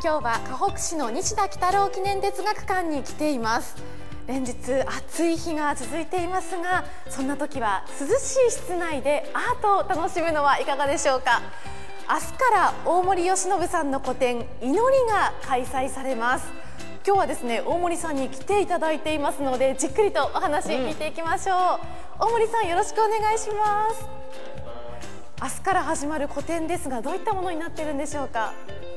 今日は河北市の西田喜太郎記念哲学館に来ています。連日暑い日が続いていますが、そんな時は涼しい室内でアートを楽しむのはいかがでしょうか。明日から大森義信さんの個展「祈り」が開催されます。今日はですね、大森さんに来ていただいていますので、じっくりとお話聞いていきましょう。大森さん、よろしくお願いします。明日から始まる個展ですが、どういったものになっているんでしょうか。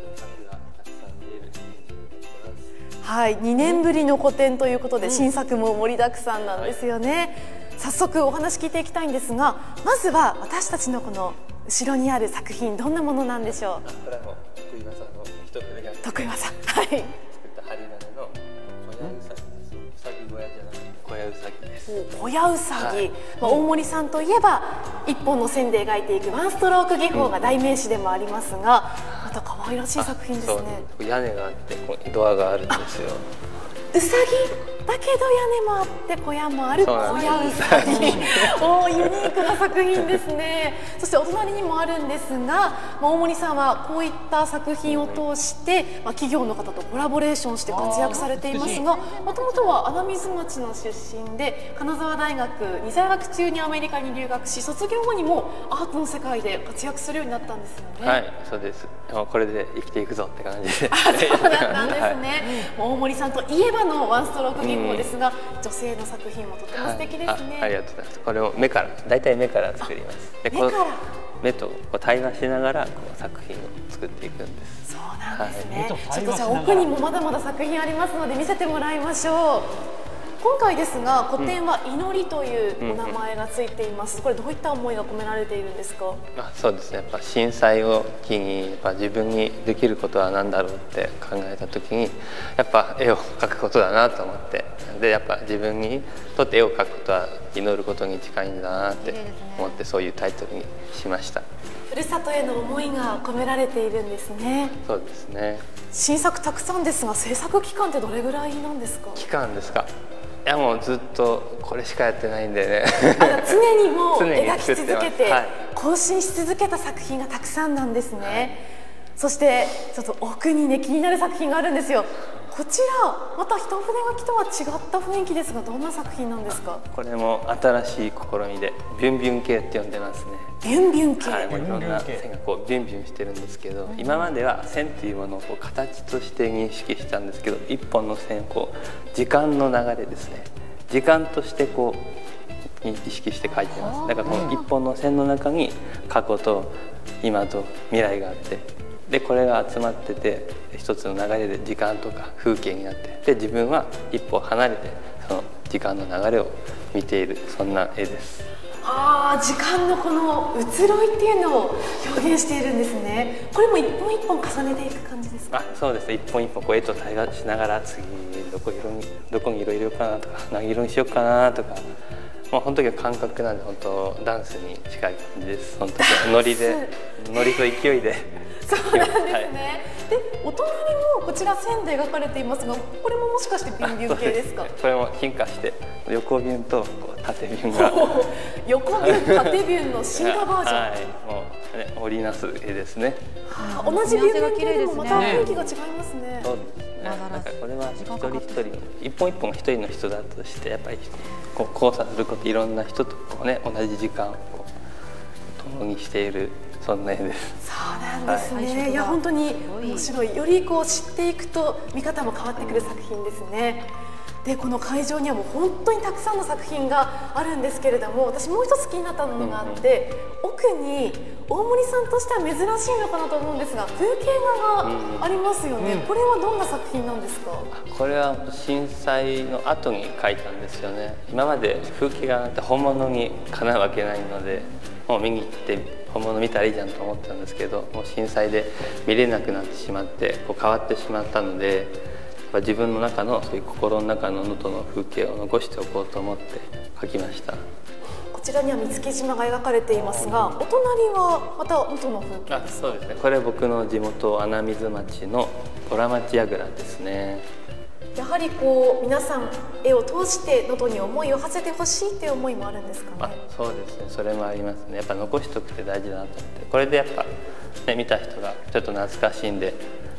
はい、2年ぶりの個展ということで、新作も盛りだくさんなんですよね。早速お話聞いていきたいんですが、まずは私たちのこの後ろにある作品、どんなものなんでしょう。 これはもう得意技の一筆が得意技、はい。 作った針金の小屋うさぎです。うさぎ小屋じゃなくて小屋うさぎです。 小屋うさぎ、大森さんといえば一本の線で描いていくワンストローク技法が代名詞でもありますが、また可愛らしい作品ですね。 屋根があってドアがあるんですよ。 うさぎだけど屋根もあって小屋もある小屋うさぎおユニークな作品ですね。そしてお隣にもあるんですが、大森さんはこういった作品を通して企業の方とコラボレーションして活躍されていますが、もともとは穴水町の出身で金沢大学に在学中にアメリカに留学し、卒業後にもアートの世界で活躍するようになったんですよね。 はい、そうです。これで生きていくぞって感じで。 そうだったんですね。大森さんといえばのワンストローク技法ですが、女性の作品もとても素敵ですね。 ありがとうございます。これを大体目から作ります。で、目と対話しながら作品を作っていくんです。 そうなんですね。ちょっとじゃあ奥にもまだまだ作品ありますので見せてもらいましょう。今回ですが、個展は祈りというお名前がついています。これどういった思いが込められているんですか。 そうですね。やっぱ震災を機に、やっぱ自分にできることは何だろうって考えた時に、やっぱ絵を描くことだなと思って、でやっぱ自分にとって絵を描くことは祈ることに近いんだなって思って、そういうタイトルにしました。 ふるさとへの思いが込められているんですね。 そうですね。 新作たくさんですが、制作期間ってどれぐらいなんですか。 期間ですか。いや、もうずっとこれしかやってないんでね。 常にもう描き続けて、 はい、 更新し続けた作品がたくさんなんですね。はい、そしてちょっと奥にね、気になる作品があるんですよ。こちらまた一筆書きとは違った雰囲気ですが、どんな作品なんですか。 これも新しい試みでビュンビュン系って呼んでますね。 ビュンビュン系、 はい、もういろんな線がこうビュンビュンしてるんですけど、今までは線というものを形として認識したんですけど、一本の線を時間の流れですね、時間として意識して描いてます。だからこの一本の線の中に過去と今と未来があって、でこれが集まってて一つの流れで時間とか風景になって、で自分は一歩離れてその時間の流れを見ている、そんな絵です。 時間のこの移ろいっていうのを表現しているんですね。これも一本一本重ねていく感じですか。 そうです。一本一本絵と対話しながら、次どこに色入れようかなとか、何色にしようかなとか、もう本当に感覚なんで、本当ダンスに近い感じです。本当にノリと勢いで。 そうなんですね。で、お隣もこちら線で描かれていますが、これももしかしてビュンビュン系ですか。 これも進化して横ビュンと縦ビュンが横ビュン縦ビュンの進化バージョン。 はい、もうね、織りなす絵ですね。 同じビュンビュン系でもまた雰囲気が違いますね。 そうですね。なんかこれは一人一人一本一本一人の人だとして、やっぱり交差すること、いろんな人と同じ時間を共にしている、そんな絵です。 そうなんですね。はい、いや本当に面白い。より知っていくと見方も変わってくる作品ですね。で、この会場にはもう本当にたくさんの作品があるんですけれども、私もう一つ気になったものがあって、奥に大森さんとしては珍しいのかなと思うんですが、風景画がありますよね。これはどんな作品なんですか。 これは震災の後に描いたんですよね。今まで風景画なんて本物にかなうわけないので、もう見に行って本物見たらいいじゃんと思ったんですけど、もう震災で見れなくなってしまって、変わってしまったので、自分の中のそういう心の中の能登の風景を残しておこうと思って描きました。 こちらには見附島が描かれていますが、お隣はまた能登の風景ですか。 そうですね。これ僕の地元穴水町の虎町櫓ですね。 やはり皆さん絵を通して能登に思いを馳せてほしいっていう思いもあるんですかね。 そうですね。それもありますね。やっぱ残しておくって大事だなと思って、これでやっぱ、見た人がちょっと懐かしんで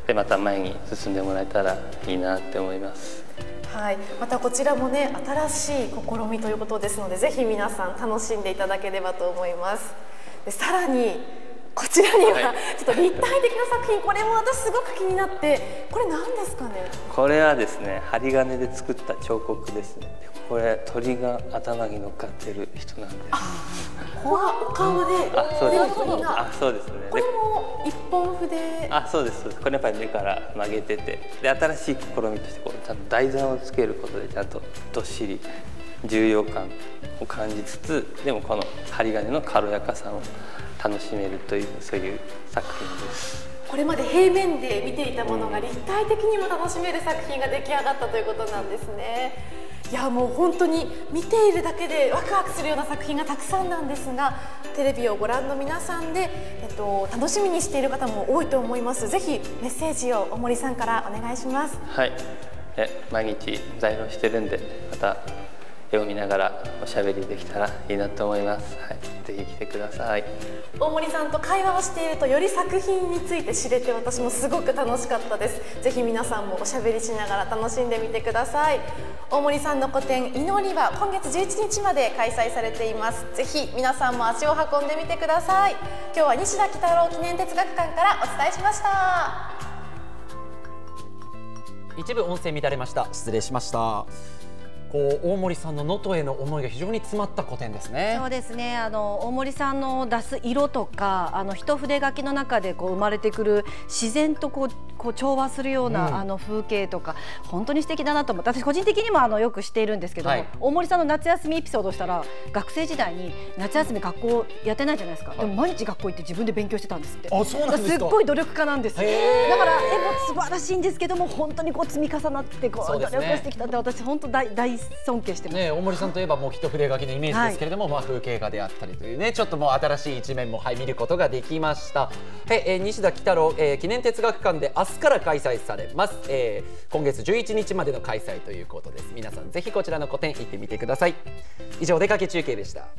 でまた前に進んでもらえたらいいなって思います。 はい、またこちらもね新しい試みということですので、ぜひ皆さん楽しんでいただければと思います。でさらにこちらにはちょっと立体的な作品、これも私すごく気になって、これ何ですかね。 これはですね、針金で作った彫刻ですね。これ鳥が頭に乗っかってる人なんです。 ここがお顔で、 そうですね。 これも一本筆。 そうです。これやっぱり目から曲げてて、で新しい試みとしてこうちゃんと台座をつけることでちゃんとどっしり重量感を感じつつ、でもこの針金の軽やかさを楽しめるという、そういう作品です。 これまで平面で見ていたものが立体的にも楽しめる作品が出来上がったということなんですね。いやもう本当に見ているだけでワクワクするような作品がたくさんなんですが、テレビをご覧の皆さんで、楽しみにしている方も多いと思います。ぜひメッセージを大森さんからお願いします。 はい、毎日在庫してるんで、また絵を見ながらおしゃべりできたらいいなと思います。はい、ぜひ来てください。 大森さんと会話をしているとより作品について知れて、私もすごく楽しかったです。ぜひ皆さんもおしゃべりしながら楽しんでみてください。大森さんの個展「祈り」は今月11日まで開催されています。ぜひ皆さんも足を運んでみてください。今日は西田幾多郎記念哲学館からお伝えしました。 一部音声乱れました。失礼しました。大森さんの能登への思いが非常に詰まった個展ですね。 そうですね。大森さんの出す色とか、一筆書きの中で生まれてくる自然と調和するような、風景とか本当に素敵だなと思って、私個人的にもよく知っているんですけども、大森さんの夏休みエピソードをしたら、学生時代に夏休み学校やってないじゃないですか。でも毎日学校行って自分で勉強してたんですって。 あ、そうなんですか。 すっごい努力家なんですよ。だから絵も素晴らしいんですけども、本当に積み重なって努力してきたって、私本当大尊敬してます。 大森さんといえばもう一筆書きのイメージですけれども、風景画であったりというね、ちょっともう新しい一面も見ることができました。西田幾多郎記念哲学館で明日から開催されます。今月11日までの開催ということです。皆さんぜひこちらの個展行ってみてください。以上、お出かけ中継でした。